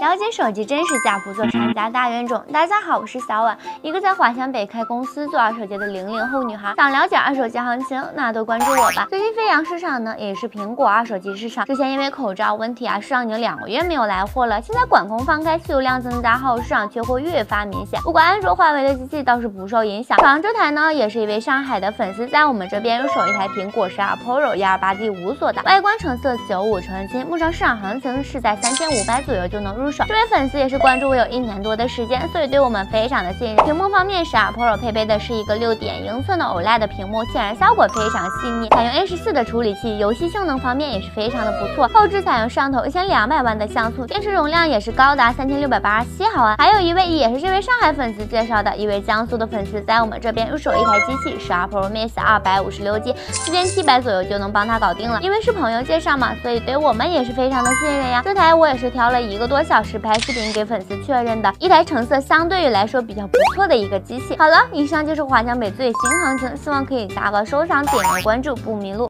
了解手机真实价，不做厂家大冤种。大家好，我是小婉，一个在华强北开公司做二手街的00后女孩。想了解二手街行情，那都关注我吧。最近飞扬市场呢，也是苹果二手机市场。之前因为口罩问题啊，市场已经2个月没有来货了。现在管控放开，需求量增加后，市场缺货越发明显。不过安卓、华为的机器倒是不受影响。早上这台呢，也是一位上海的粉丝在我们这边入手一台苹果12 Pro 128D5锁的，外观成色95纯金，目前市场行情是在3500左右就能入手。这位粉丝也是关注我有1年多的时间，所以对我们非常的信任。屏幕方面，12 Pro 配备的是一个6.1英寸的 OLED 屏幕，显示效果非常细腻，采用 A14 的处理器，游戏性能方面也是非常的不错。后置采用摄像头1200万的像素，电池容量也是高达3687毫安。还有一位也是这位上海粉丝介绍的一位江苏的粉丝，在我们这边入手一台机器12 Pro Max 256G4700左右就能帮他搞定了。因为是朋友介绍嘛，所以对我们也是非常的信任呀。这台我也是挑了1个多小时拍视频给粉丝确认的，一台成色相对于来说比较不错的一个机器。好了，以上就是华强北最新行情，希望可以加个收藏，点个关注，不迷路。